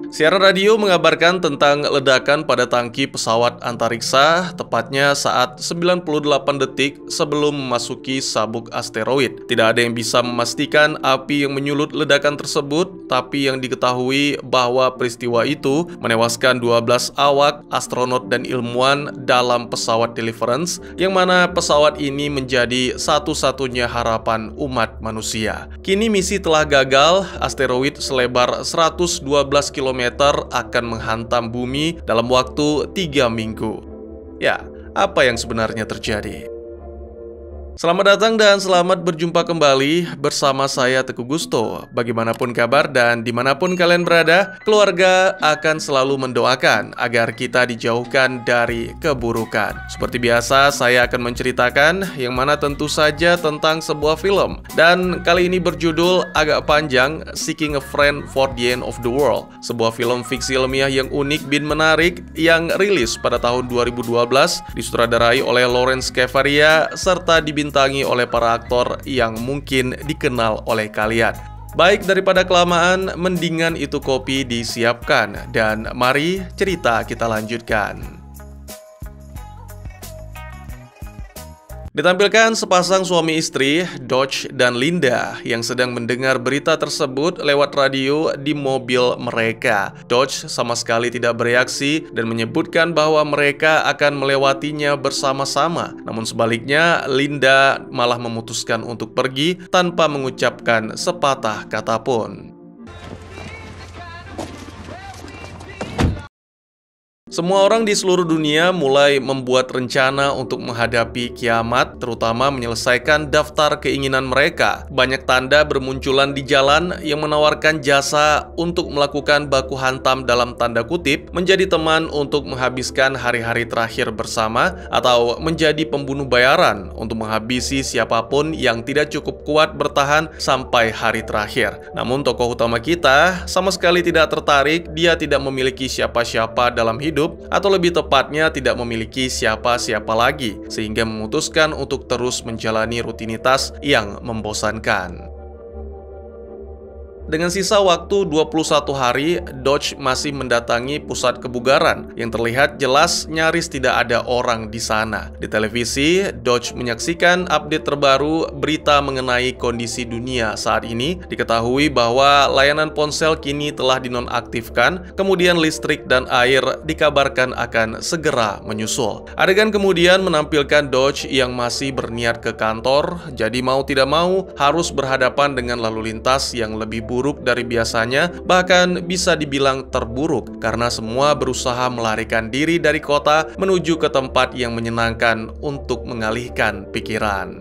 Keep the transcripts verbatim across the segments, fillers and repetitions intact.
Siaran radio mengabarkan tentang ledakan pada tangki pesawat antariksa, tepatnya saat sembilan puluh delapan detik sebelum memasuki sabuk asteroid. Tidak ada yang bisa memastikan api yang menyulut ledakan tersebut, tapi yang diketahui bahwa peristiwa itu menewaskan dua belas awak, astronot, dan ilmuwan dalam pesawat Deliverance, yang mana pesawat ini menjadi satu-satunya harapan umat manusia. Kini misi telah gagal, asteroid selebar seratus dua belas kilometer akan menghantam bumi dalam waktu tiga minggu. Ya, apa yang sebenarnya terjadi? Selamat datang dan selamat berjumpa kembali bersama saya Teguh Gusto. Bagaimanapun kabar dan dimanapun kalian berada, keluarga akan selalu mendoakan agar kita dijauhkan dari keburukan. Seperti biasa, saya akan menceritakan yang mana tentu saja tentang sebuah film. Dan kali ini berjudul agak panjang, Seeking a Friend for the End of the World. Sebuah film fiksi ilmiah yang unik bin menarik yang rilis pada tahun dua ribu dua belas, disutradarai oleh Lawrence Cavaria, serta dibintangi Dibantangi oleh para aktor yang mungkin dikenal oleh kalian. Baik daripada kelamaan, mendingan itu kopi disiapkan. Dan mari cerita kita lanjutkan. Ditampilkan sepasang suami istri, Dodge dan Linda, yang sedang mendengar berita tersebut lewat radio di mobil mereka. Dodge sama sekali tidak bereaksi dan menyebutkan bahwa mereka akan melewatinya bersama-sama. Namun sebaliknya, Linda malah memutuskan untuk pergi tanpa mengucapkan sepatah kata pun. Semua orang di seluruh dunia mulai membuat rencana untuk menghadapi kiamat, terutama menyelesaikan daftar keinginan mereka. Banyak tanda bermunculan di jalan yang menawarkan jasa untuk melakukan baku hantam dalam tanda kutip, menjadi teman untuk menghabiskan hari-hari terakhir bersama, atau menjadi pembunuh bayaran untuk menghabisi siapapun yang tidak cukup kuat bertahan sampai hari terakhir. Namun tokoh utama kita sama sekali tidak tertarik, dia tidak memiliki siapa-siapa dalam hidup, atau lebih tepatnya tidak memiliki siapa-siapa lagi, sehingga memutuskan untuk terus menjalani rutinitas yang membosankan. Dengan sisa waktu dua puluh satu hari, Dodge masih mendatangi pusat kebugaran yang terlihat jelas nyaris tidak ada orang di sana. Di televisi, Dodge menyaksikan update terbaru berita mengenai kondisi dunia saat ini. Diketahui bahwa layanan ponsel kini telah dinonaktifkan, kemudian listrik dan air dikabarkan akan segera menyusul. Adegan kemudian menampilkan Dodge yang masih berniat ke kantor, jadi mau tidak mau harus berhadapan dengan lalu lintas yang lebih buruk buruk dari biasanya, bahkan bisa dibilang terburuk karena semua berusaha melarikan diri dari kota menuju ke tempat yang menyenangkan untuk mengalihkan pikiran.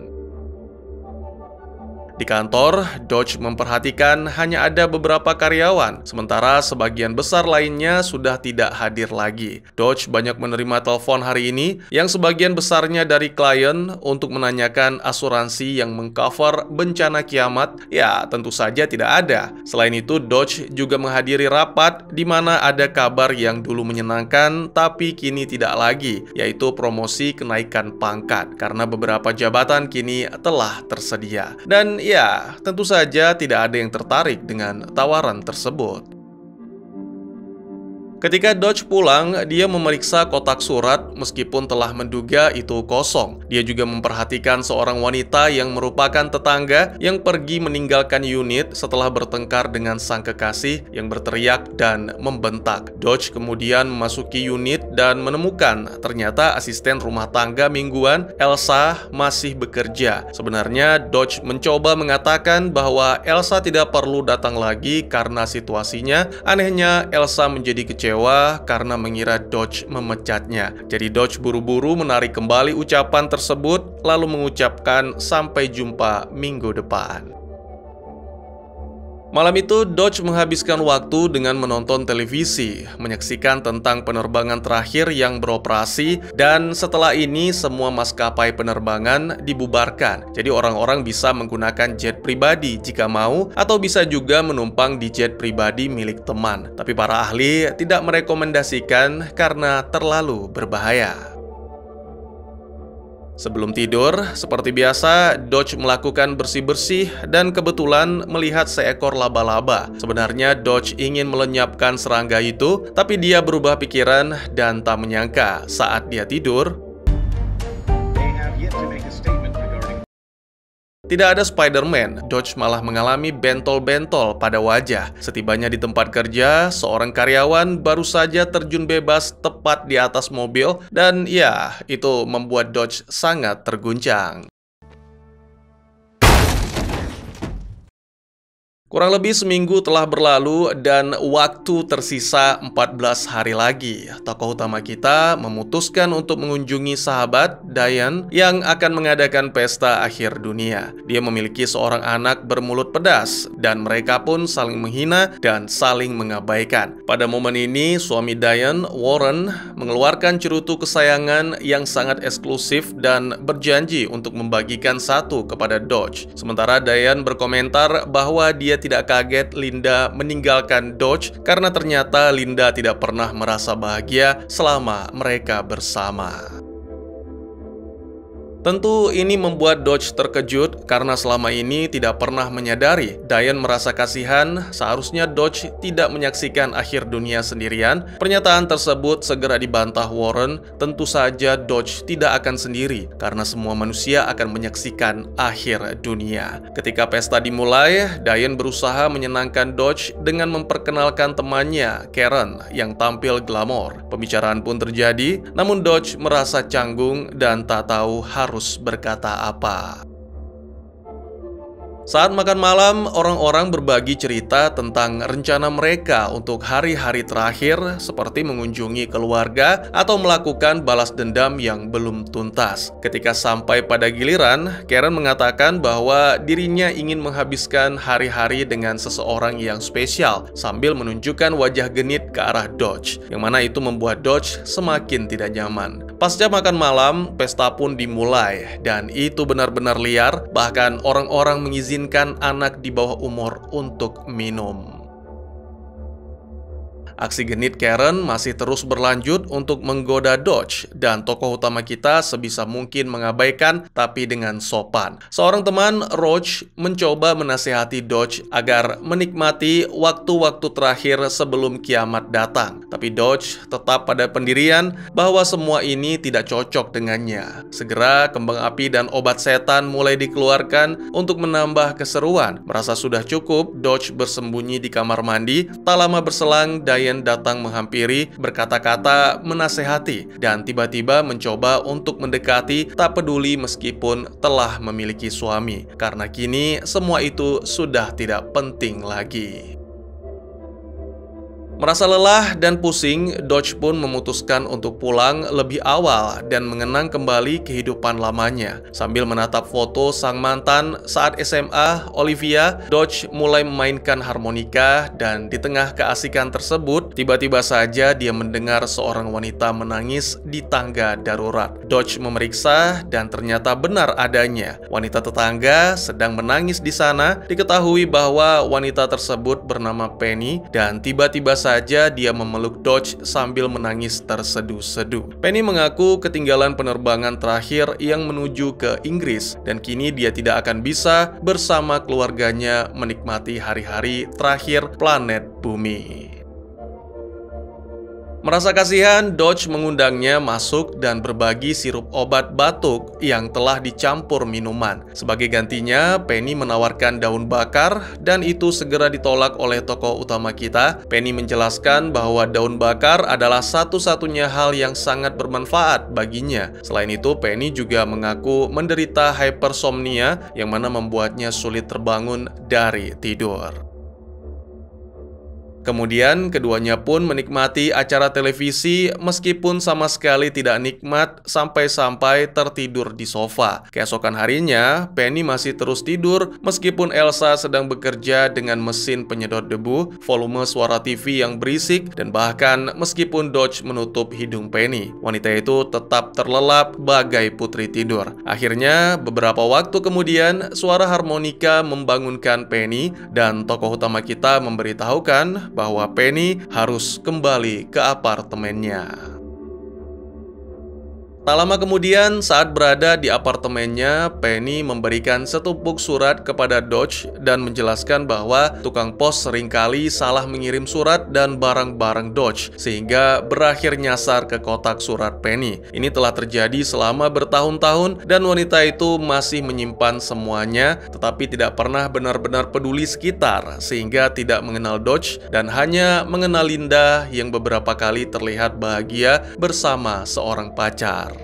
Di kantor, Dodge memperhatikan hanya ada beberapa karyawan, sementara sebagian besar lainnya sudah tidak hadir lagi. Dodge banyak menerima telepon hari ini, yang sebagian besarnya dari klien untuk menanyakan asuransi yang mengcover bencana kiamat. Ya, tentu saja tidak ada. Selain itu, Dodge juga menghadiri rapat di mana ada kabar yang dulu menyenangkan, tapi kini tidak lagi, yaitu promosi kenaikan pangkat, karena beberapa jabatan kini telah tersedia. Dan ya, tentu saja tidak ada yang tertarik dengan tawaran tersebut. Ketika Dodge pulang, dia memeriksa kotak surat meskipun telah menduga itu kosong. Dia juga memperhatikan seorang wanita yang merupakan tetangga yang pergi meninggalkan unit setelah bertengkar dengan sang kekasih yang berteriak dan membentak. Dodge kemudian memasuki unit dan menemukan ternyata asisten rumah tangga mingguan, Elsa, masih bekerja. Sebenarnya Dodge mencoba mengatakan bahwa Elsa tidak perlu datang lagi karena situasinya. Anehnya, Elsa menjadi kecewa karena mengira Dodge memecatnya. Jadi Dodge buru-buru menarik kembali ucapan tersebut, lalu mengucapkan sampai jumpa minggu depan. Malam itu, Dodge menghabiskan waktu dengan menonton televisi, menyaksikan tentang penerbangan terakhir yang beroperasi, dan setelah ini semua maskapai penerbangan dibubarkan. Jadi orang-orang bisa menggunakan jet pribadi jika mau, atau bisa juga menumpang di jet pribadi milik teman. Tapi para ahli tidak merekomendasikan karena terlalu berbahaya. Sebelum tidur, seperti biasa, Dodge melakukan bersih-bersih dan kebetulan melihat seekor laba-laba. Sebenarnya Dodge ingin melenyapkan serangga itu, tapi dia berubah pikiran dan tak menyangka saat dia tidur, tidak ada Spider-Man. Dodge malah mengalami bentol-bentol pada wajah. Setibanya di tempat kerja, seorang karyawan baru saja terjun bebas tepat di atas mobil dan ya, itu membuat Dodge sangat terguncang. Kurang lebih seminggu telah berlalu dan waktu tersisa empat belas hari lagi. Tokoh utama kita memutuskan untuk mengunjungi sahabat, Diane, yang akan mengadakan pesta akhir dunia. Dia memiliki seorang anak bermulut pedas, dan mereka pun saling menghina dan saling mengabaikan. Pada momen ini, suami Diane, Warren, mengeluarkan cerutu kesayangan yang sangat eksklusif dan berjanji untuk membagikan satu kepada Dodge. Sementara Diane berkomentar bahwa dia tidak kaget Linda meninggalkan Dodge karena ternyata Linda tidak pernah merasa bahagia selama mereka bersama. Tentu ini membuat Dodge terkejut karena selama ini tidak pernah menyadari Diane merasa kasihan. Seharusnya Dodge tidak menyaksikan akhir dunia sendirian. Pernyataan tersebut segera dibantah Warren. Tentu saja Dodge tidak akan sendiri karena semua manusia akan menyaksikan akhir dunia. Ketika pesta dimulai, Diane berusaha menyenangkan Dodge dengan memperkenalkan temannya, Karen, yang tampil glamor. Pembicaraan pun terjadi, namun Dodge merasa canggung dan tak tahu harus berkata apa. Saat makan malam, orang-orang berbagi cerita tentang rencana mereka untuk hari-hari terakhir, seperti mengunjungi keluarga atau melakukan balas dendam yang belum tuntas. Ketika sampai pada giliran, Karen mengatakan bahwa dirinya ingin menghabiskan hari-hari dengan seseorang yang spesial, sambil menunjukkan wajah genit ke arah Dodge, yang mana itu membuat Dodge semakin tidak nyaman. Pasca makan malam, pesta pun dimulai, dan itu benar-benar liar, bahkan orang-orang mengizinkan anak di bawah umur untuk minum. Aksi genit Karen masih terus berlanjut untuk menggoda Dodge, dan tokoh utama kita sebisa mungkin mengabaikan tapi dengan sopan. Seorang teman, Roach, mencoba menasihati Dodge agar menikmati waktu-waktu terakhir sebelum kiamat datang. Tapi Dodge tetap pada pendirian bahwa semua ini tidak cocok dengannya. Segera kembang api dan obat setan mulai dikeluarkan untuk menambah keseruan. Merasa sudah cukup, Dodge bersembunyi di kamar mandi. Tak lama berselang, Diane datang menghampiri, berkata-kata menasehati, dan tiba-tiba mencoba untuk mendekati, tak peduli meskipun telah memiliki suami, karena kini semua itu sudah tidak penting lagi. Merasa lelah dan pusing, Dodge pun memutuskan untuk pulang lebih awal dan mengenang kembali kehidupan lamanya. Sambil menatap foto sang mantan saat S M A, Olivia, Dodge mulai memainkan harmonika, dan di tengah keasikan tersebut, tiba-tiba saja dia mendengar seorang wanita menangis di tangga darurat. Dodge memeriksa dan ternyata benar adanya. Wanita tetangga sedang menangis di sana. Diketahui bahwa wanita tersebut bernama Penny, dan tiba-tiba saja dia memeluk Dodge sambil menangis terseduh-seduh. Penny mengaku ketinggalan penerbangan terakhir yang menuju ke Inggris, dan kini dia tidak akan bisa bersama keluarganya menikmati hari-hari terakhir planet Bumi. Merasa kasihan, Dodge mengundangnya masuk dan berbagi sirup obat batuk yang telah dicampur minuman. Sebagai gantinya, Penny menawarkan daun bakar, dan itu segera ditolak oleh tokoh utama kita. Penny menjelaskan bahwa daun bakar adalah satu-satunya hal yang sangat bermanfaat baginya. Selain itu, Penny juga mengaku menderita hypersomnia, yang mana membuatnya sulit terbangun dari tidur. Kemudian keduanya pun menikmati acara televisi meskipun sama sekali tidak nikmat sampai-sampai tertidur di sofa. Keesokan harinya, Penny masih terus tidur meskipun Elsa sedang bekerja dengan mesin penyedot debu, volume suara T V yang berisik, dan bahkan meskipun Dodge menutup hidung Penny, wanita itu tetap terlelap bagai putri tidur. Akhirnya, beberapa waktu kemudian, suara harmonika membangunkan Penny, dan tokoh utama kita memberitahukan bahwa Penny harus kembali ke apartemennya. Tak lama kemudian, saat berada di apartemennya, Penny memberikan setumpuk surat kepada Dodge dan menjelaskan bahwa tukang pos seringkali salah mengirim surat dan barang-barang Dodge, sehingga berakhir nyasar ke kotak surat Penny. Ini telah terjadi selama bertahun-tahun dan wanita itu masih menyimpan semuanya, tetapi tidak pernah benar-benar peduli sekitar, sehingga tidak mengenal Dodge dan hanya mengenal Linda yang beberapa kali terlihat bahagia bersama seorang pacar.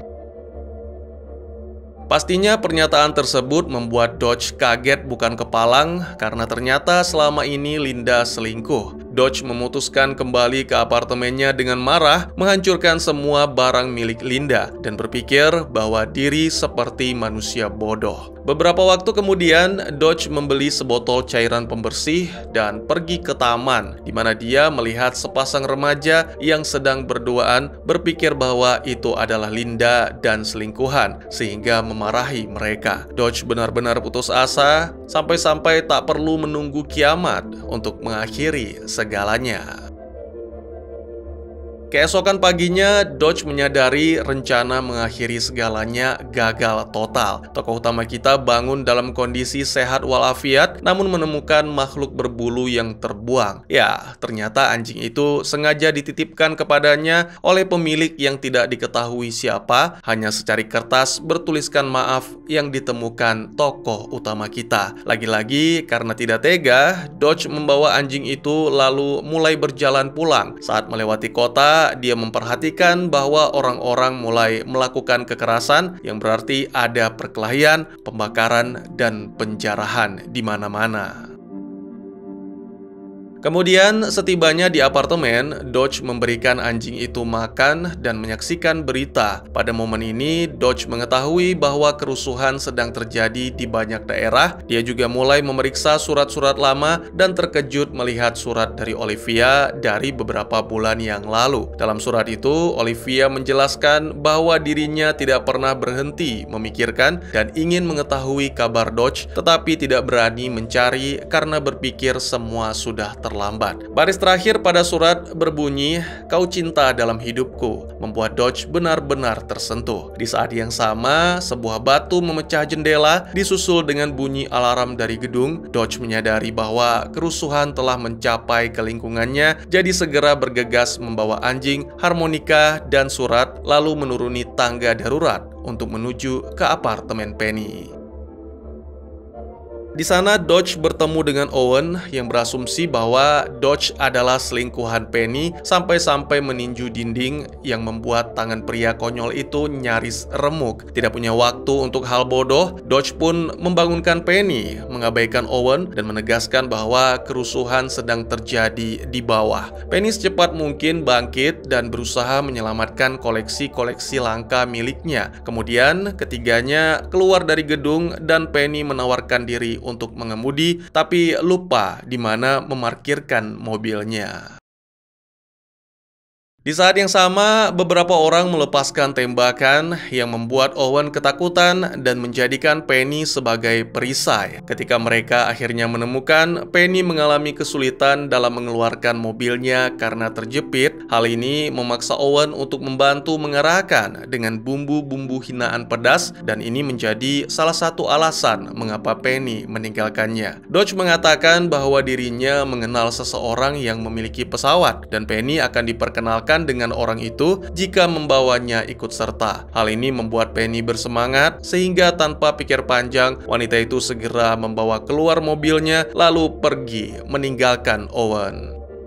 Pastinya pernyataan tersebut membuat Dodge kaget bukan kepalang karena ternyata selama ini Linda selingkuh. Dodge memutuskan kembali ke apartemennya dengan marah, menghancurkan semua barang milik Linda, dan berpikir bahwa diri seperti manusia bodoh. Beberapa waktu kemudian, Dodge membeli sebotol cairan pembersih dan pergi ke taman, di mana dia melihat sepasang remaja yang sedang berduaan, berpikir bahwa itu adalah Linda dan selingkuhan, sehingga memarahi mereka. Dodge benar-benar putus asa, sampai-sampai tak perlu menunggu kiamat untuk mengakhiri segalanya. Keesokan paginya, Dodge menyadari rencana mengakhiri segalanya gagal total. Tokoh utama kita bangun dalam kondisi sehat walafiat, namun menemukan makhluk berbulu yang terbuang. Ya, ternyata anjing itu sengaja dititipkan kepadanya oleh pemilik yang tidak diketahui siapa, hanya secari kertas bertuliskan maaf yang ditemukan tokoh utama kita. Lagi-lagi, karena tidak tega, Dodge membawa anjing itu lalu mulai berjalan pulang. Saat melewati kota, dia memperhatikan bahwa orang-orang mulai melakukan kekerasan, yang berarti ada perkelahian, pembakaran, dan penjarahan di mana-mana. Kemudian, setibanya di apartemen, Dodge memberikan anjing itu makan dan menyaksikan berita. Pada momen ini, Dodge mengetahui bahwa kerusuhan sedang terjadi di banyak daerah. Dia juga mulai memeriksa surat-surat lama dan terkejut melihat surat dari Olivia dari beberapa bulan yang lalu. Dalam surat itu, Olivia menjelaskan bahwa dirinya tidak pernah berhenti memikirkan dan ingin mengetahui kabar Dodge, tetapi tidak berani mencari karena berpikir semua sudah terlambat. Terlambat. Baris terakhir pada surat berbunyi, "Kau cinta dalam hidupku," membuat Dodge benar-benar tersentuh. Di saat yang sama, sebuah batu memecah jendela, disusul dengan bunyi alarm dari gedung. Dodge menyadari bahwa kerusuhan telah mencapai ke lingkungannya, jadi segera bergegas membawa anjing, harmonika, dan surat, lalu menuruni tangga darurat untuk menuju ke apartemen Penny. Di sana, Dodge bertemu dengan Owen yang berasumsi bahwa Dodge adalah selingkuhan Penny, sampai-sampai meninju dinding yang membuat tangan pria konyol itu nyaris remuk. Tidak punya waktu untuk hal bodoh, Dodge pun membangunkan Penny, mengabaikan Owen, dan menegaskan bahwa kerusuhan sedang terjadi di bawah. Penny secepat mungkin bangkit dan berusaha menyelamatkan koleksi-koleksi langka miliknya. Kemudian, ketiganya keluar dari gedung dan Penny menawarkan diri untuk mengemudi, tapi lupa di mana memarkirkan mobilnya. Di saat yang sama, beberapa orang melepaskan tembakan yang membuat Owen ketakutan dan menjadikan Penny sebagai perisai. Ketika mereka akhirnya menemukan, Penny mengalami kesulitan dalam mengeluarkan mobilnya karena terjepit. Hal ini memaksa Owen untuk membantu mengarahkan dengan bumbu-bumbu hinaan pedas, dan ini menjadi salah satu alasan mengapa Penny meninggalkannya. Dodge mengatakan bahwa dirinya mengenal seseorang yang memiliki pesawat, dan Penny akan diperkenalkan dengan orang itu jika membawanya ikut serta. Hal ini membuat Penny bersemangat, sehingga tanpa pikir panjang, wanita itu segera membawa keluar mobilnya lalu pergi meninggalkan Owen.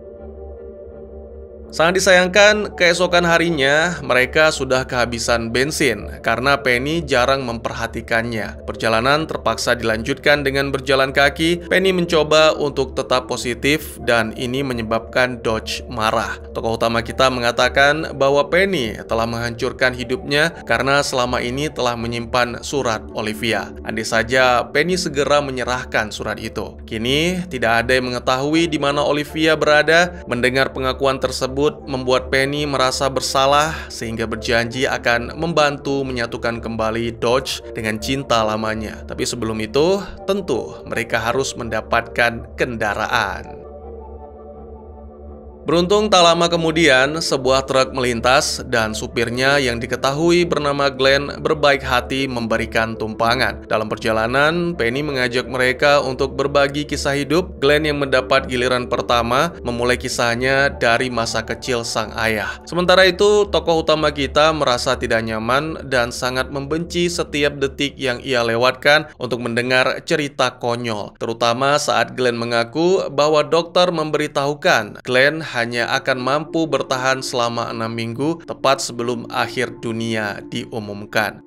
Sangat disayangkan, keesokan harinya mereka sudah kehabisan bensin karena Penny jarang memperhatikannya. Perjalanan terpaksa dilanjutkan dengan berjalan kaki. Penny mencoba untuk tetap positif dan ini menyebabkan Dodge marah. Tokoh utama kita mengatakan bahwa Penny telah menghancurkan hidupnya karena selama ini telah menyimpan surat Olivia. Andai saja Penny segera menyerahkan surat itu. Kini tidak ada yang mengetahui di mana Olivia berada. Mendengar pengakuan tersebut membuat Penny merasa bersalah, sehingga berjanji akan membantu menyatukan kembali Dodge dengan cinta lamanya. Tapi sebelum itu, tentu mereka harus mendapatkan kendaraan. Beruntung tak lama kemudian, sebuah truk melintas dan supirnya yang diketahui bernama Glenn berbaik hati memberikan tumpangan. Dalam perjalanan, Penny mengajak mereka untuk berbagi kisah hidup. Glenn yang mendapat giliran pertama memulai kisahnya dari masa kecil sang ayah. Sementara itu, tokoh utama kita merasa tidak nyaman dan sangat membenci setiap detik yang ia lewatkan untuk mendengar cerita konyol. Terutama saat Glenn mengaku bahwa dokter memberitahukan Glenn hanya akan mampu bertahan selama enam minggu tepat sebelum akhir dunia diumumkan.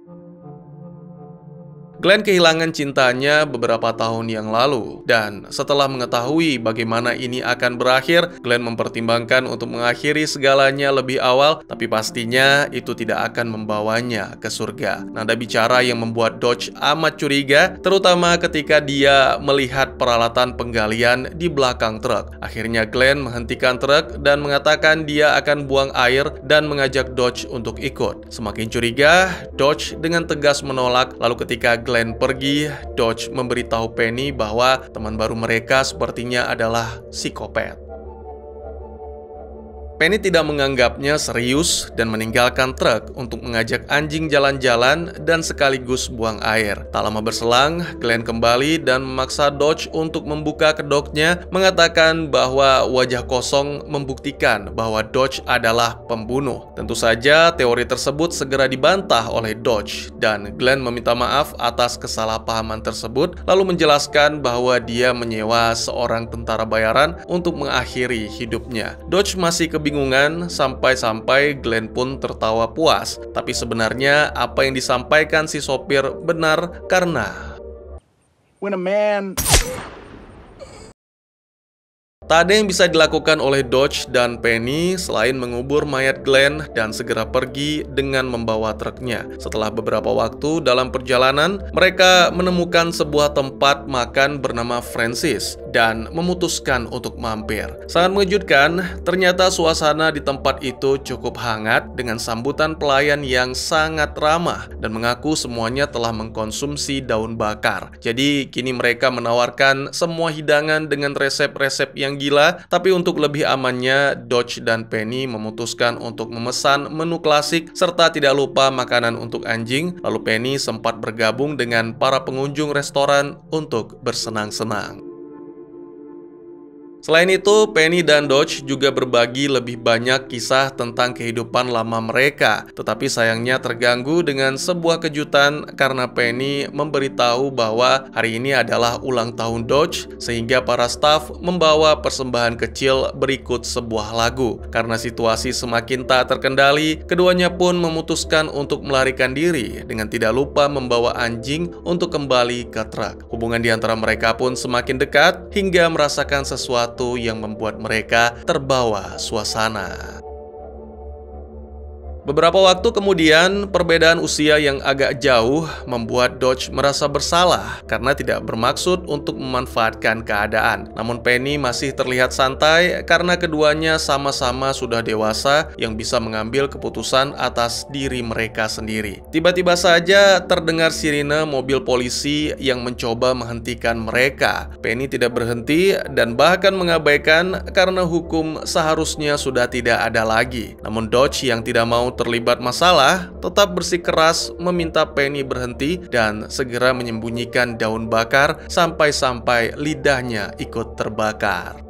Glenn kehilangan cintanya beberapa tahun yang lalu, dan setelah mengetahui bagaimana ini akan berakhir, Glenn mempertimbangkan untuk mengakhiri segalanya lebih awal, tapi pastinya itu tidak akan membawanya ke surga. Nada bicara yang membuat Dodge amat curiga, terutama ketika dia melihat peralatan penggalian di belakang truk. Akhirnya Glenn menghentikan truk dan mengatakan dia akan buang air dan mengajak Dodge untuk ikut. Semakin curiga, Dodge dengan tegas menolak, lalu ketika Glenn pergi, Dodge memberitahu Penny bahwa teman baru mereka sepertinya adalah psikopat. Penny tidak menganggapnya serius dan meninggalkan truk untuk mengajak anjing jalan-jalan dan sekaligus buang air. Tak lama berselang, Glenn kembali dan memaksa Dodge untuk membuka kedoknya, mengatakan bahwa wajah kosong membuktikan bahwa Dodge adalah pembunuh. Tentu saja teori tersebut segera dibantah oleh Dodge, dan Glenn meminta maaf atas kesalahpahaman tersebut, lalu menjelaskan bahwa dia menyewa seorang tentara bayaran untuk mengakhiri hidupnya. Dodge masih kebingungan Bingungan sampai-sampai Glenn pun tertawa puas. Tapi sebenarnya apa yang disampaikan si sopir benar karena when a man tak ada yang bisa dilakukan oleh Dodge dan Penny selain mengubur mayat Glenn dan segera pergi dengan membawa truknya. Setelah beberapa waktu dalam perjalanan, mereka menemukan sebuah tempat makan bernama Francis dan memutuskan untuk mampir. Sangat mengejutkan, ternyata suasana di tempat itu cukup hangat dengan sambutan pelayan yang sangat ramah dan mengaku semuanya telah mengkonsumsi daun bakar. Jadi kini mereka menawarkan semua hidangan dengan resep-resep yang gila, tapi untuk lebih amannya, Dodge dan Penny memutuskan untuk memesan menu klasik serta tidak lupa makanan untuk anjing. Lalu Penny sempat bergabung dengan para pengunjung restoran untuk bersenang-senang. Selain itu, Penny dan Dodge juga berbagi lebih banyak kisah tentang kehidupan lama mereka. Tetapi sayangnya terganggu dengan sebuah kejutan karena Penny memberitahu bahwa hari ini adalah ulang tahun Dodge, sehingga para staf membawa persembahan kecil berikut sebuah lagu. Karena situasi semakin tak terkendali, keduanya pun memutuskan untuk melarikan diri dengan tidak lupa membawa anjing untuk kembali ke truk. Hubungan di antara mereka pun semakin dekat hingga merasakan sesuatu yang membuat mereka terbawa suasana. Beberapa waktu kemudian, perbedaan usia yang agak jauh membuat Dodge merasa bersalah karena tidak bermaksud untuk memanfaatkan keadaan. Namun Penny masih terlihat santai karena keduanya sama-sama sudah dewasa yang bisa mengambil keputusan atas diri mereka sendiri. Tiba-tiba saja terdengar sirine mobil polisi yang mencoba menghentikan mereka. Penny tidak berhenti dan bahkan mengabaikan karena hukum seharusnya sudah tidak ada lagi. Namun Dodge yang tidak mau terlibat masalah, tetap bersikeras meminta Penny berhenti dan segera menyembunyikan daun bakar sampai-sampai lidahnya ikut terbakar.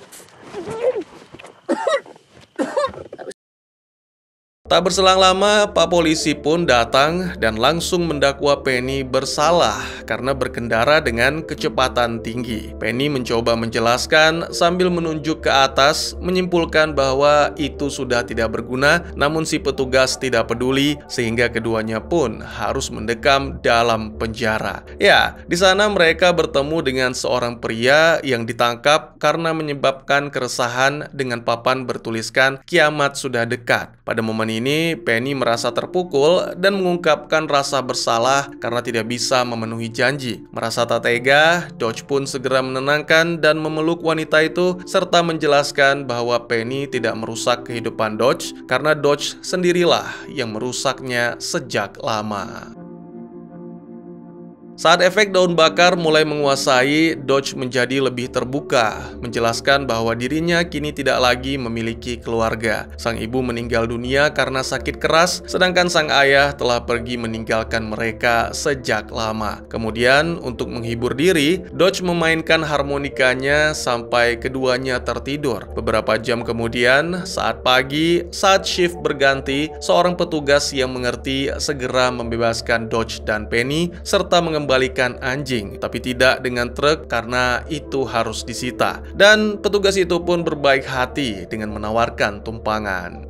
Tak berselang lama, Pak Polisi pun datang dan langsung mendakwa Penny bersalah karena berkendara dengan kecepatan tinggi. Penny mencoba menjelaskan sambil menunjuk ke atas, menyimpulkan bahwa itu sudah tidak berguna, namun si petugas tidak peduli sehingga keduanya pun harus mendekam dalam penjara. Ya, di sana mereka bertemu dengan seorang pria yang ditangkap karena menyebabkan keresahan dengan papan bertuliskan kiamat sudah dekat. Pada momen ini Ini Penny merasa terpukul dan mengungkapkan rasa bersalah karena tidak bisa memenuhi janji. Merasa tak tega, Dodge pun segera menenangkan dan memeluk wanita itu serta menjelaskan bahwa Penny tidak merusak kehidupan Dodge karena Dodge sendirilah yang merusaknya sejak lama. Saat efek daun bakar mulai menguasai, Dodge menjadi lebih terbuka, menjelaskan bahwa dirinya kini tidak lagi memiliki keluarga. Sang ibu meninggal dunia karena sakit keras, sedangkan sang ayah telah pergi meninggalkan mereka sejak lama. Kemudian, untuk menghibur diri, Dodge memainkan harmonikanya sampai keduanya tertidur. Beberapa jam kemudian, saat pagi, saat shift berganti, seorang petugas yang mengerti segera membebaskan Dodge dan Penny, serta mengembalikan Kembalikan anjing, tapi tidak dengan truk karena itu harus disita. Dan petugas itu pun berbaik hati dengan menawarkan tumpangan.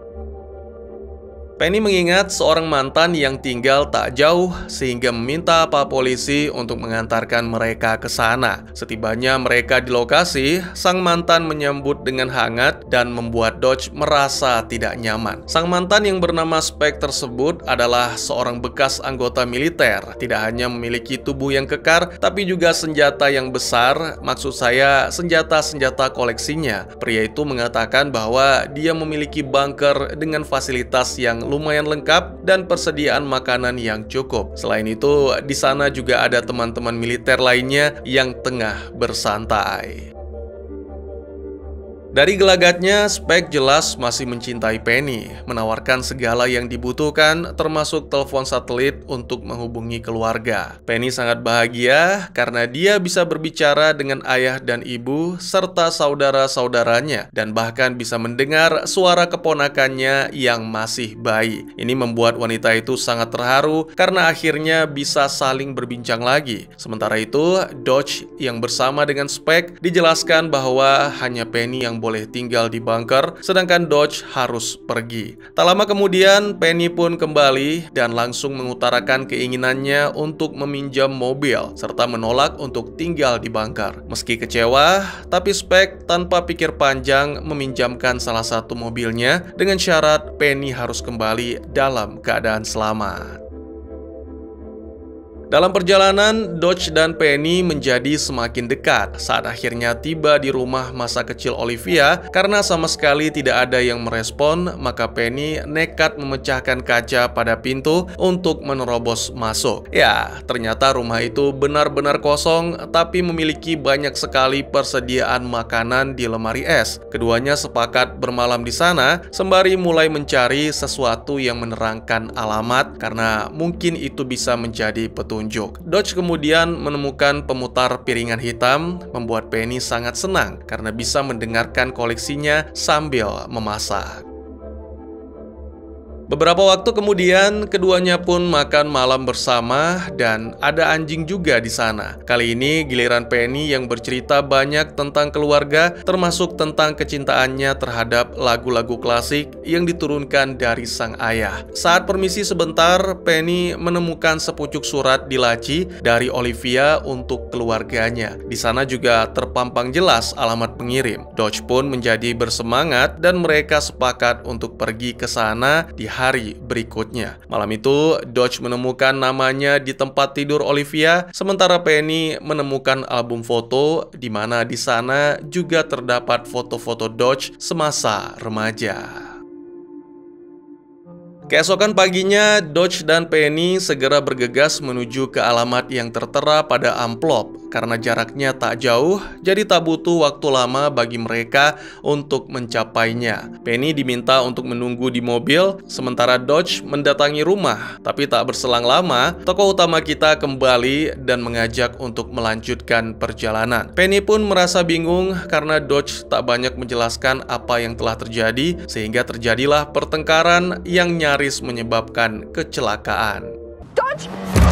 Penny mengingat seorang mantan yang tinggal tak jauh sehingga meminta Pak Polisi untuk mengantarkan mereka ke sana. Setibanya mereka di lokasi, sang mantan menyambut dengan hangat dan membuat Dodge merasa tidak nyaman. Sang mantan yang bernama Spec tersebut adalah seorang bekas anggota militer. Tidak hanya memiliki tubuh yang kekar, tapi juga senjata yang besar, maksud saya senjata-senjata koleksinya. Pria itu mengatakan bahwa dia memiliki bunker dengan fasilitas yang lumayan lengkap dan persediaan makanan yang cukup. Selain itu, di sana juga ada teman-teman militer lainnya yang tengah bersantai. Dari gelagatnya, Spec jelas masih mencintai Penny, menawarkan segala yang dibutuhkan, termasuk telepon satelit untuk menghubungi keluarga. Penny sangat bahagia karena dia bisa berbicara dengan ayah dan ibu, serta saudara-saudaranya, dan bahkan bisa mendengar suara keponakannya yang masih bayi. Ini membuat wanita itu sangat terharu karena akhirnya bisa saling berbincang lagi. Sementara itu, Dodge yang bersama dengan Spec dijelaskan bahwa hanya Penny yang boleh tinggal di bunker, sedangkan Dodge harus pergi. Tak lama kemudian, Penny pun kembali dan langsung mengutarakan keinginannya untuk meminjam mobil, serta menolak untuk tinggal di bunker. Meski kecewa, tapi Spec tanpa pikir panjang meminjamkan salah satu mobilnya dengan syarat Penny harus kembali dalam keadaan selamat. Dalam perjalanan, Dodge dan Penny menjadi semakin dekat saat akhirnya tiba di rumah masa kecil Olivia. Karena sama sekali tidak ada yang merespon, maka Penny nekat memecahkan kaca pada pintu untuk menerobos masuk. Ya, ternyata rumah itu benar-benar kosong, tapi memiliki banyak sekali persediaan makanan di lemari es. Keduanya sepakat bermalam di sana, sembari mulai mencari sesuatu yang menerangkan alamat, karena mungkin itu bisa menjadi petunjuk. Dodge kemudian menemukan pemutar piringan hitam, membuat Penny sangat senang karena bisa mendengarkan koleksinya sambil memasak. Beberapa waktu kemudian, keduanya pun makan malam bersama dan ada anjing juga di sana. Kali ini giliran Penny yang bercerita banyak tentang keluarga, termasuk tentang kecintaannya terhadap lagu-lagu klasik yang diturunkan dari sang ayah. Saat permisi sebentar, Penny menemukan sepucuk surat di laci dari Olivia untuk keluarganya. Di sana juga terpampang jelas alamat pengirim. Dodge pun menjadi bersemangat dan mereka sepakat untuk pergi ke sana di hari berikutnya. Malam itu, Dodge menemukan namanya di tempat tidur Olivia, sementara Penny menemukan album foto di mana di sana juga terdapat foto-foto Dodge semasa remaja. Keesokan paginya, Dodge dan Penny segera bergegas menuju ke alamat yang tertera pada amplop. Karena jaraknya tak jauh, jadi tak butuh waktu lama bagi mereka untuk mencapainya. Penny diminta untuk menunggu di mobil, sementara Dodge mendatangi rumah. Tapi tak berselang lama, tokoh utama kita kembali dan mengajak untuk melanjutkan perjalanan. Penny pun merasa bingung karena Dodge tak banyak menjelaskan apa yang telah terjadi, sehingga terjadilah pertengkaran yang nyaris menyebabkan kecelakaan. Dodge!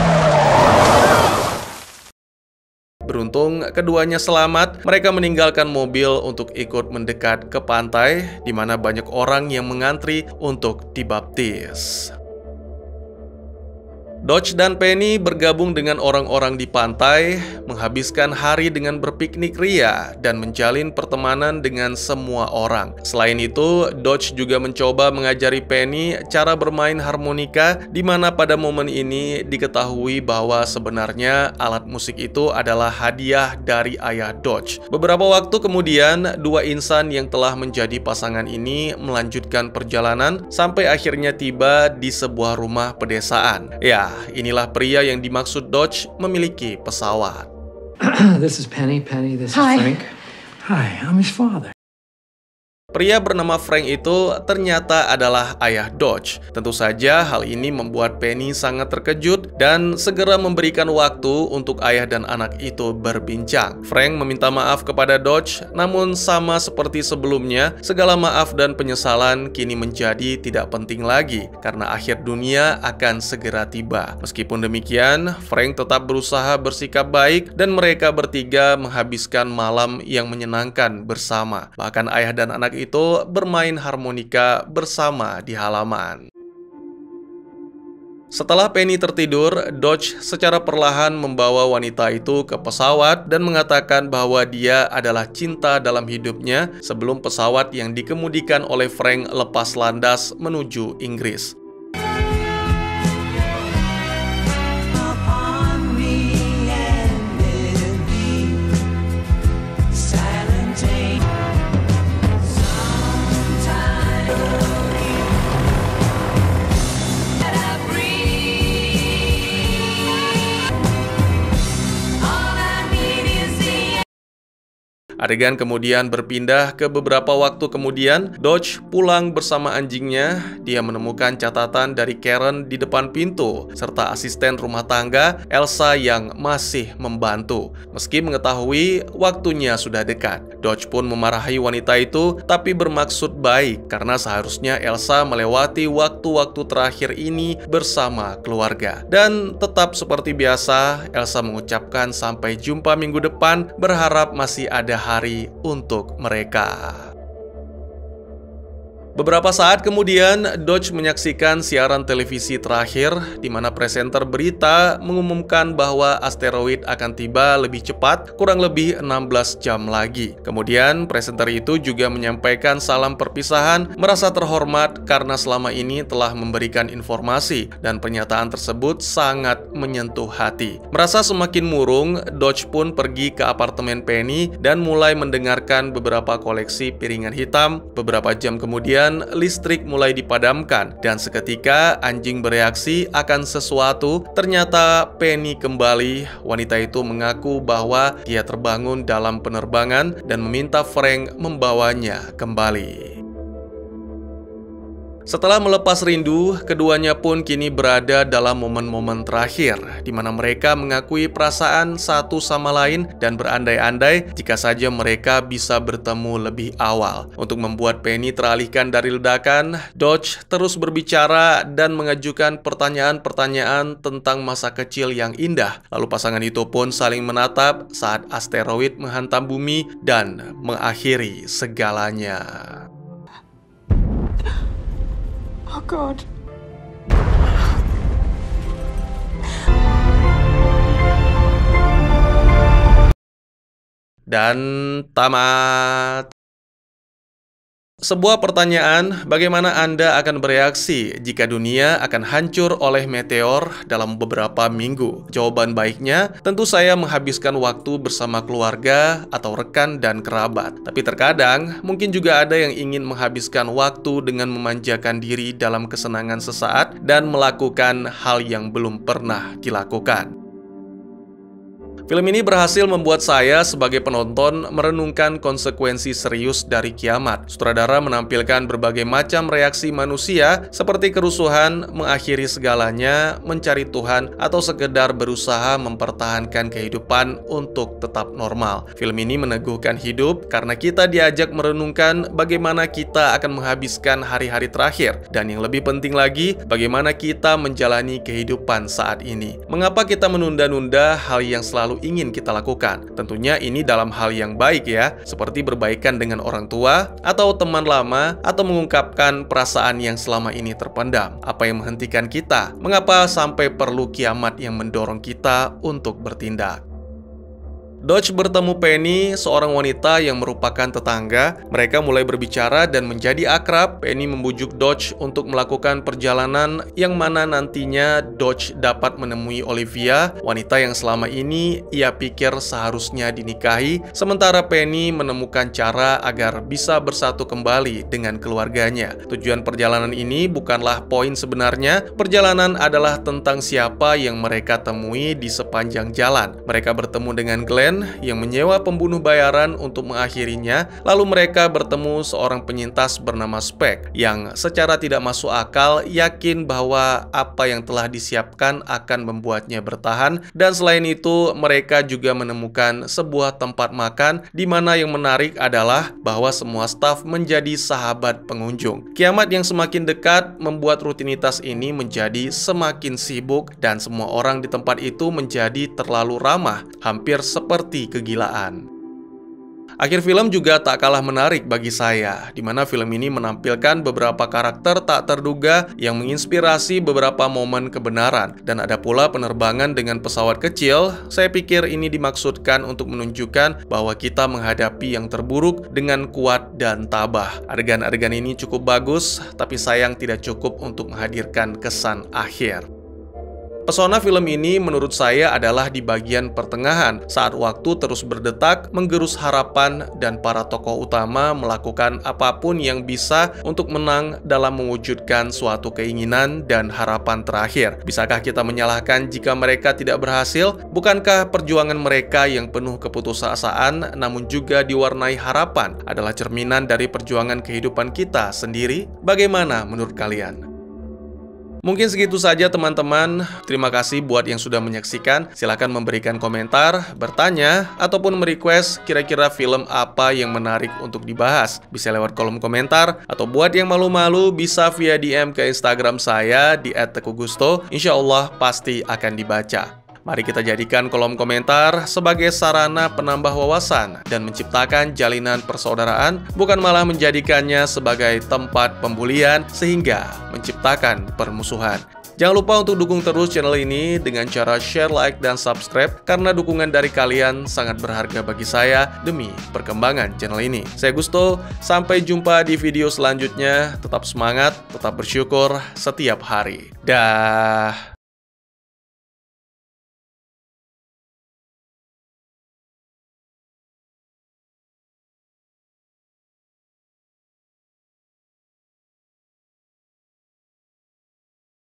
Beruntung keduanya selamat, mereka meninggalkan mobil untuk ikut mendekat ke pantai, di mana banyak orang yang mengantri untuk dibaptis. Dodge dan Penny bergabung dengan orang-orang di pantai, menghabiskan hari dengan berpiknik ria, dan menjalin pertemanan dengan semua orang. Selain itu, Dodge juga mencoba mengajari Penny cara bermain harmonika, di mana pada momen ini diketahui bahwa sebenarnya alat musik itu adalah hadiah dari ayah Dodge. Beberapa waktu kemudian, dua insan yang telah menjadi pasangan ini melanjutkan perjalanan sampai akhirnya tiba di sebuah rumah pedesaan. Ya, inilah pria yang dimaksud Dodge memiliki pesawat. This is Penny. Penny, this Hi. is Frank. Hi, I'm his father. Pria bernama Frank itu ternyata adalah ayah Dodge. Tentu saja hal ini membuat Penny sangat terkejut dan segera memberikan waktu untuk ayah dan anak itu berbincang. Frank meminta maaf kepada Dodge, namun sama seperti sebelumnya, segala maaf dan penyesalan kini menjadi tidak penting lagi karena akhir dunia akan segera tiba. Meskipun demikian, Frank tetap berusaha bersikap baik dan mereka bertiga menghabiskan malam yang menyenangkan bersama. Bahkan ayah dan anak itu bermain harmonika bersama di halaman. Setelah Penny tertidur, Dodge secara perlahan membawa wanita itu ke pesawat dan mengatakan bahwa dia adalah cinta dalam hidupnya sebelum pesawat yang dikemudikan oleh Frank lepas landas menuju Inggris. Adegan kemudian berpindah ke beberapa waktu kemudian. Dodge pulang bersama anjingnya. Dia menemukan catatan dari Karen di depan pintu, serta asisten rumah tangga Elsa yang masih membantu. Meski mengetahui waktunya sudah dekat, Dodge pun memarahi wanita itu, tapi bermaksud baik karena seharusnya Elsa melewati waktu-waktu terakhir ini bersama keluarga. Dan tetap seperti biasa, Elsa mengucapkan sampai jumpa minggu depan, berharap masih ada hari untuk mereka. Beberapa saat kemudian, Dodge menyaksikan siaran televisi terakhir di mana presenter berita mengumumkan bahwa asteroid akan tiba lebih cepat, kurang lebih enam belas jam lagi. Kemudian, presenter itu juga menyampaikan salam perpisahan, merasa terhormat karena selama ini telah memberikan informasi dan pernyataan tersebut sangat menyentuh hati. Merasa semakin murung, Dodge pun pergi ke apartemen Penny dan mulai mendengarkan beberapa koleksi piringan hitam. Beberapa jam kemudian, listrik mulai dipadamkan dan seketika anjing bereaksi akan sesuatu. Ternyata Penny kembali. Wanita itu mengaku bahwa dia terbangun dalam penerbangan dan meminta Frank membawanya kembali. Setelah melepas rindu, keduanya pun kini berada dalam momen-momen terakhir di mana mereka mengakui perasaan satu sama lain dan berandai-andai jika saja mereka bisa bertemu lebih awal. Untuk membuat Penny teralihkan dari ledakan, Dodge terus berbicara dan mengajukan pertanyaan-pertanyaan tentang masa kecil yang indah. Lalu pasangan itu pun saling menatap saat asteroid menghantam bumi dan mengakhiri segalanya. Oh God. Dan tamat. Sebuah pertanyaan, bagaimana Anda akan bereaksi jika dunia akan hancur oleh meteor dalam beberapa minggu? Jawaban baiknya, tentu saya menghabiskan waktu bersama keluarga atau rekan dan kerabat. Tapi terkadang, mungkin juga ada yang ingin menghabiskan waktu dengan memanjakan diri dalam kesenangan sesaat dan melakukan hal yang belum pernah dilakukan. Film ini berhasil membuat saya sebagai penonton merenungkan konsekuensi serius dari kiamat. Sutradara menampilkan berbagai macam reaksi manusia seperti kerusuhan, mengakhiri segalanya, mencari Tuhan, atau sekedar berusaha mempertahankan kehidupan untuk tetap normal. Film ini meneguhkan hidup karena kita diajak merenungkan bagaimana kita akan menghabiskan hari-hari terakhir. Dan yang lebih penting lagi, bagaimana kita menjalani kehidupan saat ini. Mengapa kita menunda-nunda hal yang selalu ingin kita lakukan? Tentunya ini dalam hal yang baik ya, seperti berbaikan dengan orang tua atau teman lama, atau mengungkapkan perasaan yang selama ini terpendam. Apa yang menghentikan kita? Mengapa sampai perlu kiamat yang mendorong kita untuk bertindak? Dodge bertemu Penny, seorang wanita yang merupakan tetangga. Mereka mulai berbicara dan menjadi akrab. Penny membujuk Dodge untuk melakukan perjalanan yang mana nantinya Dodge dapat menemui Olivia, wanita yang selama ini ia pikir seharusnya dinikahi, sementara Penny menemukan cara agar bisa bersatu kembali dengan keluarganya. Tujuan perjalanan ini bukanlah poin sebenarnya. Perjalanan adalah tentang siapa yang mereka temui di sepanjang jalan. Mereka bertemu dengan Glenn yang menyewa pembunuh bayaran untuk mengakhirinya. Lalu mereka bertemu seorang penyintas bernama Spec yang secara tidak masuk akal yakin bahwa apa yang telah disiapkan akan membuatnya bertahan. Dan selain itu, mereka juga menemukan sebuah tempat makan di mana yang menarik adalah bahwa semua staf menjadi sahabat pengunjung. Kiamat yang semakin dekat membuat rutinitas ini menjadi semakin sibuk dan semua orang di tempat itu menjadi terlalu ramah, hampir seperti seperti kegilaan. Akhir film juga tak kalah menarik bagi saya, di mana film ini menampilkan beberapa karakter tak terduga yang menginspirasi beberapa momen kebenaran, dan ada pula penerbangan dengan pesawat kecil. Saya pikir ini dimaksudkan untuk menunjukkan bahwa kita menghadapi yang terburuk dengan kuat dan tabah. Adegan-adegan ini cukup bagus, tapi sayang tidak cukup untuk menghadirkan kesan akhir. Pesona film ini menurut saya adalah di bagian pertengahan, saat waktu terus berdetak, menggerus harapan, dan para tokoh utama melakukan apapun yang bisa untuk menang dalam mewujudkan suatu keinginan dan harapan terakhir. Bisakah kita menyalahkan jika mereka tidak berhasil? Bukankah perjuangan mereka yang penuh keputusasaan namun juga diwarnai harapan adalah cerminan dari perjuangan kehidupan kita sendiri? Bagaimana menurut kalian? Mungkin segitu saja teman-teman. Terima kasih buat yang sudah menyaksikan. Silahkan memberikan komentar, bertanya, ataupun merequest kira-kira film apa yang menarik untuk dibahas. Bisa lewat kolom komentar, atau buat yang malu-malu bisa via D M ke Instagram saya di et teguh gusto. Insya Allah pasti akan dibaca. Mari kita jadikan kolom komentar sebagai sarana penambah wawasan dan menciptakan jalinan persaudaraan, bukan malah menjadikannya sebagai tempat pembulian sehingga menciptakan permusuhan. Jangan lupa untuk dukung terus channel ini dengan cara share, like, dan subscribe, karena dukungan dari kalian sangat berharga bagi saya demi perkembangan channel ini. Saya Gusto, sampai jumpa di video selanjutnya. Tetap semangat, tetap bersyukur setiap hari. Dah.